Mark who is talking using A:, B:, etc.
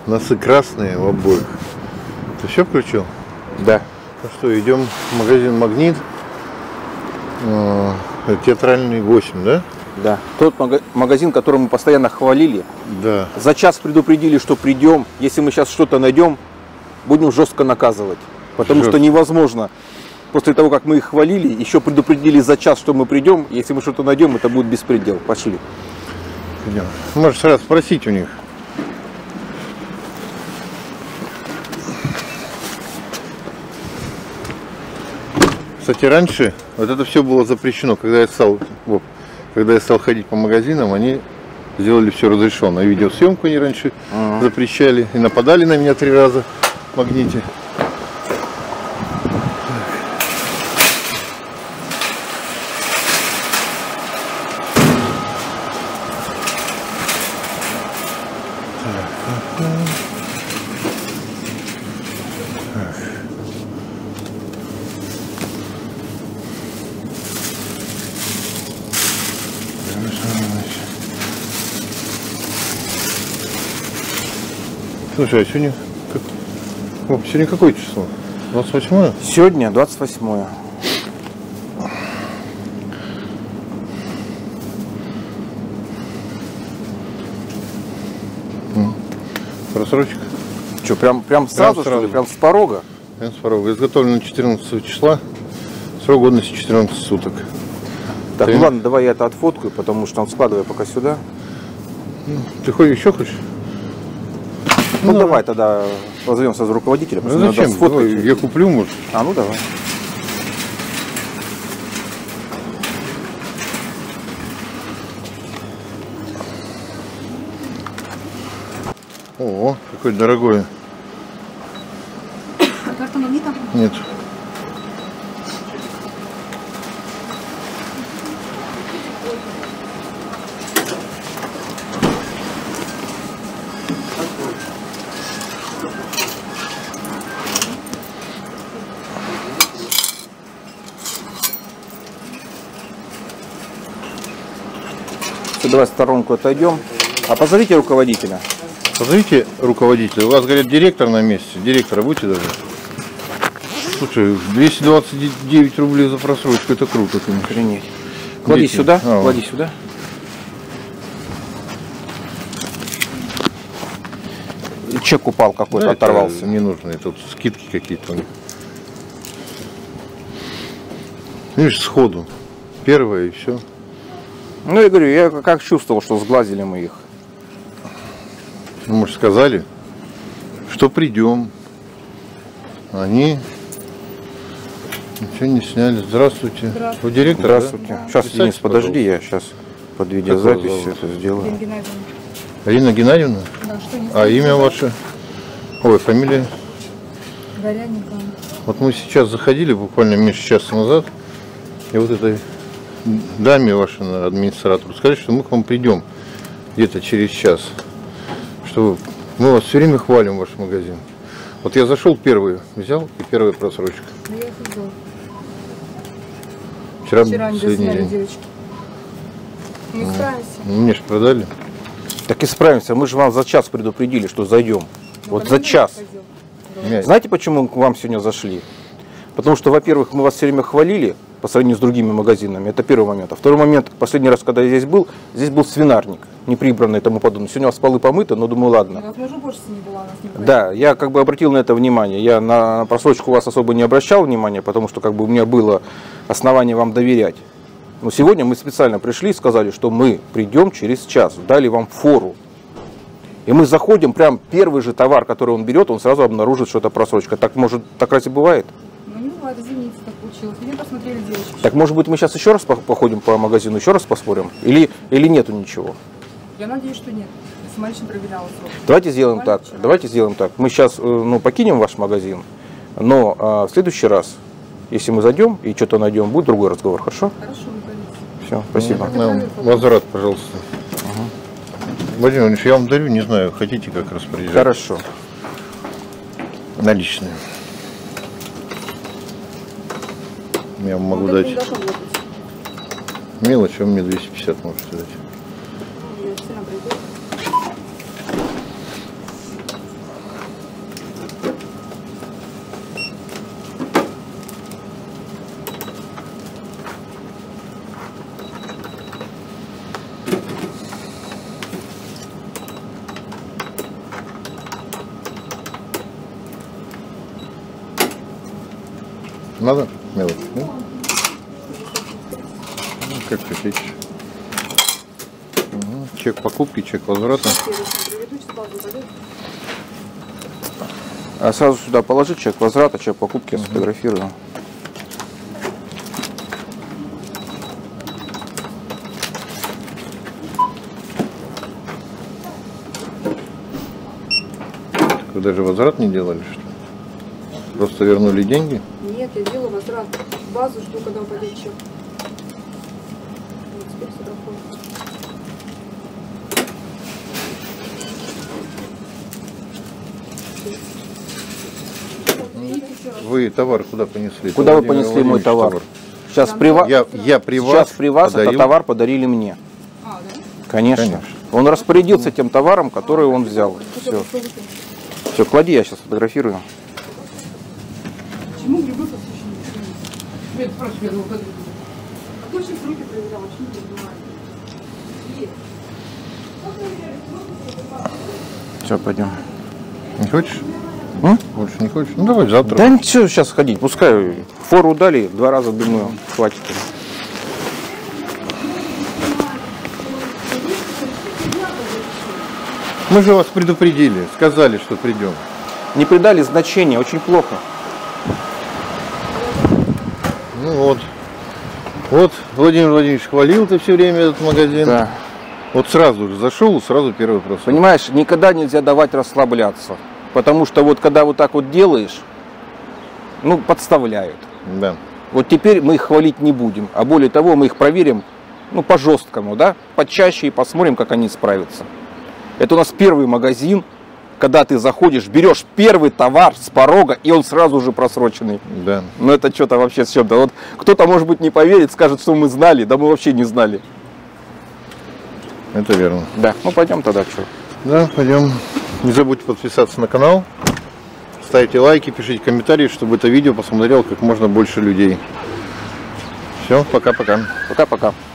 A: Носы красные в обоих. Ты все включил?
B: Да.
A: Ну что, идем в магазин «Магнит». Театральный 8, да?
B: Да. Тот магазин, который мы постоянно хвалили.
A: Да.
B: За час предупредили, что придем. Если мы сейчас что-то найдем, будем жестко наказывать. Потому что невозможно. После того, как мы их хвалили, еще предупредили за час, что мы придем. Если мы что-то найдем, это будет беспредел. Пошли.
A: Идем. Можешь сразу спросить у них. Кстати, раньше вот это все было запрещено. Когда я стал ходить по магазинам, они сделали все разрешено. Видеосъемку они раньше запрещали и нападали на меня 3 раза в «Магните». Слушай, а сегодня какое число? 28-е?
B: Сегодня 28-е.
A: Просрочка.
B: Что, прям сразу, что ли? Прям с порога?
A: Прям с порога. Изготовлено 14 числа. Срок годности 14 суток.
B: Так, ну ладно, давай я это отфоткаю, потому что он складывай пока сюда.
A: Ты еще хочешь?
B: Ну давай тогда позовем сразу руководителя.
A: Ну зачем? Давай, я куплю, может.
B: А, ну давай.
A: О, какое дорогое.
C: А карта «Магнита»?
A: Нет.
B: Давай в сторонку отойдем. А позовите руководителя.
A: Позовите руководителя. У вас, говорят, директор на месте. Директора будете даже? Слушай, 229 рублей за просрочку. Это круто, конечно.
B: Охренеть. Клади сюда. Клади сюда. Чек упал какой-то, оторвался.
A: Не нужно. Тут скидки какие-то у них. Видишь, сходу. Первое и все.
B: Ну, я говорю, я как чувствовал, что сглазили мы их.
A: Ну, может, сказали, что придем. Они ничего не сняли. Здравствуйте.
C: Здравствуйте.
A: Вы директор?
B: Здравствуйте.
A: Да?
B: Сейчас,
A: Писайте,
B: Денис, подожди,
A: пожалуйста.
B: я сейчас под видеозапись все это сделаю.
C: Ирина Геннадьевна.
A: Ирина Геннадьевна?
C: Да, что не
A: А имя ваше? Ой, фамилия?
C: Горяненко.
A: Вот мы сейчас заходили буквально меньше часа назад, и вот этой даме вашей администратору сказали, что мы к вам придем где-то через час. Что мы вас все время хвалим, ваш магазин. Вот я зашел первый, взял, и первая просрочка.
C: Я их жду.
A: Вчера
C: они
A: последний
C: досняли,
A: день.
C: девочки. Мы справимся.
A: Ну, мне же продали.
B: Так и справимся. Мы же вам за час предупредили, что зайдем. Вот за час. Знаете, почему мы к вам сегодня зашли? Потому что, во-первых, мы вас все время хвалили по сравнению с другими магазинами. Это первый момент. А второй момент, последний раз, когда я здесь был свинарник, не прибранный и тому подобное. Сегодня у вас полы помыты, но думаю, ладно.
C: Возможно, уборщица не была, нас не было.
B: Да, я как бы обратил на это внимание. Я на просрочку вас особо не обращал внимания, потому что как бы у меня было основание вам доверять. Но сегодня мы специально пришли и сказали, что мы придем через час, дали вам фору. И мы заходим, прям первый же товар, который он берет, он сразу обнаружит, что это просрочка. Так может, так разве бывает?
C: Ну не бывает, извините, так получилось. Меня посмотрели девочки.
B: Так может быть мы сейчас еще раз походим по магазину, еще раз поспорим? Или нету ничего?
C: Я надеюсь, что нет. Я сама лично проверяла срок.
B: Давайте сделаем так. Давайте сделаем так. Мы сейчас покинем ваш магазин, но в следующий раз, если мы зайдем и что-то найдем, будет другой разговор, хорошо?
C: Хорошо, вы говорите.
B: Все, спасибо.
A: Возврат, пожалуйста. Владимир Владимирович, я вам дарю, не знаю, хотите как распоряжаться.
B: Хорошо.
A: Наличные. Я вам могу дать мелочь, а вы мне 250 можете дать. Надо? Мелочь, да? Ну, как хотите. Угу. Чек покупки, чек возврата.
B: А сразу сюда положи чек возврата, чек покупки, я сфотографирую.
A: Вы даже возврат не делали, что ли? Просто вернули деньги?
C: Нет, я делаю возврат. В базу жду, когда упадет чек. Вот теперь фотографую.
A: Вы товар куда понесли?
B: Куда вы
A: Владимир
B: понесли мой
A: Владимирович
B: товар? Сейчас при вас,
A: Я при вас,
B: сейчас при вас
A: подарил.
B: этот товар подарили мне.
C: А, да?
B: Конечно.
A: Конечно.
B: Он распорядился тем товаром, который он взял. Все. Все, клади, я сейчас фотографирую.
C: Почему грибы посвящены? Нет, спрашиваю, я выходила. А кто сейчас руки проверял? Почему не понимаю?
B: Все, пойдем.
A: Не хочешь?
B: М?
A: Больше не хочешь? Ну давай завтра.
B: Да ничего, сейчас ходить. Пускай фору дали, 2 раза, думаю, хватит.
A: Мы же вас предупредили, сказали, что придем.
B: Не придали значения, очень плохо.
A: Ну вот. Вот Владимир Владимирович хвалил ты все время этот магазин.
B: Да.
A: Вот сразу же зашел, сразу первый вопрос.
B: Понимаешь, никогда нельзя давать расслабляться. Потому что вот когда вот так вот делаешь, ну, подставляют.
A: Да.
B: Вот теперь мы их хвалить не будем. А более того, мы их проверим, ну, по-жесткому, да, почаще и посмотрим, как они справятся. Это у нас первый магазин, когда ты заходишь, берешь первый товар с порога, и он сразу же просроченный.
A: Да.
B: Ну, это что-то вообще с чем-то. Вот кто-то, может быть, не поверит, скажет, что мы знали, да мы вообще не знали.
A: Это верно.
B: Да, ну пойдем тогда, что.
A: Да, пойдем. Не забудьте подписаться на канал, ставьте лайки, пишите комментарии, чтобы это видео посмотрел как можно больше людей. Все, пока-пока.
B: Пока-пока.